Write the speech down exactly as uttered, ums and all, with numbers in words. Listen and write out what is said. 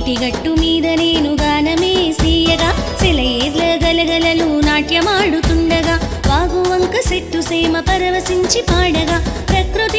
నీటిగట్టు మీద నేను గానమే సీయగా సెలయేర్ల గలగలలు నాట్యమాడుతుండగా వాగు వంక సెట్టు సేమ పరవశించి పాడగా ప్రకృతి